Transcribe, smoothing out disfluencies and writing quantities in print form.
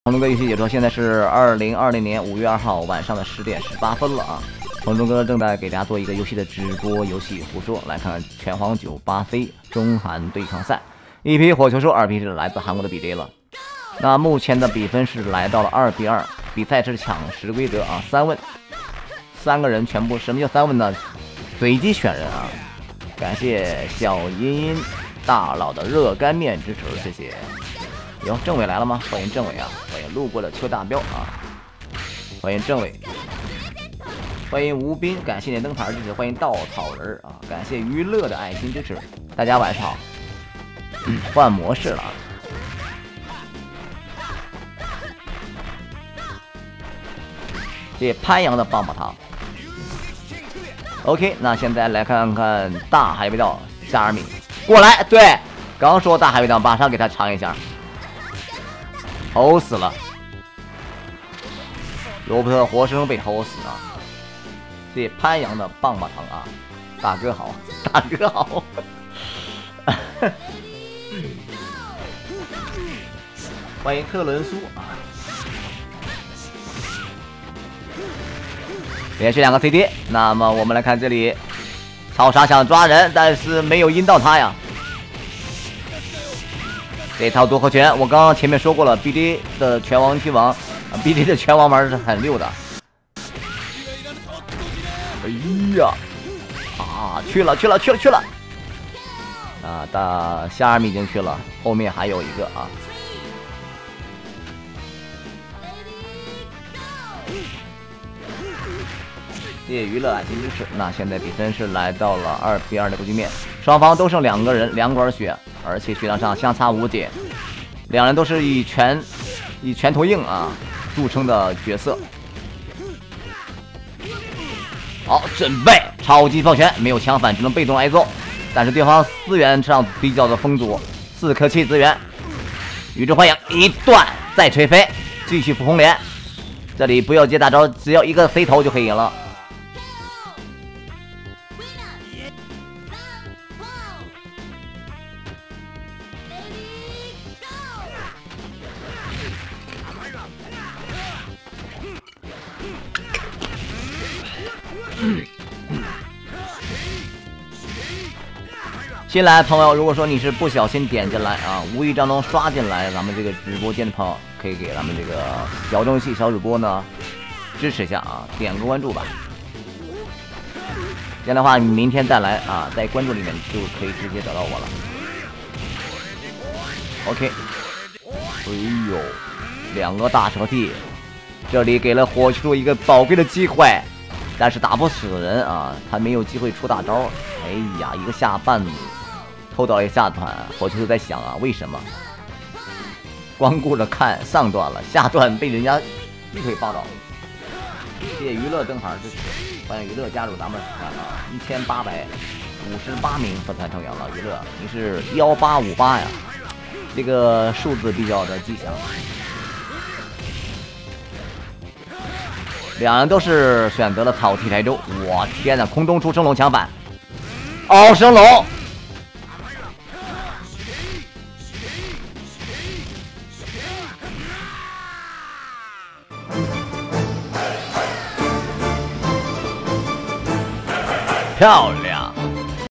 鹏中哥游戏解说，现在是2020年5月2号晚上的10点18分了啊！鹏中哥正在给大家做一个游戏的直播游戏胡说，来看看拳皇9巴菲中韩对抗赛，一批火球手，2批是来自韩国的比利了。那目前的比分是来到了2比2，比赛是抢10规则啊，3问，3个人全部，什么叫3问呢？随机选人啊！感谢小茵茵大佬的热干面支持，谢谢。哟，政委来了吗？欢迎政委啊！欢迎路过的邱大彪啊！欢迎政委，欢迎吴斌，感谢你的灯牌支持，欢迎稻草人啊！感谢娱乐的爱心支持，大家晚上好。换模式了啊！谢谢潘阳的棒棒糖。OK， 那现在来看看大海味道夏尔米过来，对，刚说大海味道，马上给他尝一下。齁死了，罗伯特活生生被齁死啊！谢谢潘阳的棒棒糖啊，大哥好，大哥好。欢迎特伦苏啊！连续2个 CD， 那么我们来看这里，超杀想抓人，但是没有阴到他呀。这套夺河拳，我刚刚前面说过了 ，BD 的拳王踢王 ，BD 的拳王玩是很溜的。哎呀，啊，去了！啊，大夏尔米已经去了，后面还有一个啊。谢谢娱乐爱心支持。那现在比分是来到了2比2的局面，双方都剩2个人，2管血。而且血量上相差无解，两人都是以拳头硬啊著称的角色。好，准备超级放拳，没有枪反，只能被动挨揍。但是对方资源上比较的丰足，4颗气资源。宇宙幻影一段再锤飞，继续扶红莲。这里不要接大招，只要一个飞头就可以赢了。新来的朋友，如果说你是不小心点进来啊，无意当中刷进来咱们这个直播间的朋友，可以给咱们这个小正戏小主播呢支持一下啊，点个关注吧。这样的话，你明天再来啊，在关注里面就可以直接找到我了。OK， 哎呦，2个大蛇体，这里给了火球一个宝贵的机会，但是打不死人啊，他没有机会出大招。哎呀，一个下半偷到了一个下段，火球就在想啊，为什么？光顾着看上段了，下段被人家一腿抱倒。谢谢娱乐灯牌支持，欢迎娱乐加入咱们团啊，1858名粉团成员了。娱乐，你是1858呀，这个数字比较的吉祥。两人都是选择了草剃台州，我天哪！空中出升龙抢反，哦，升龙。漂亮！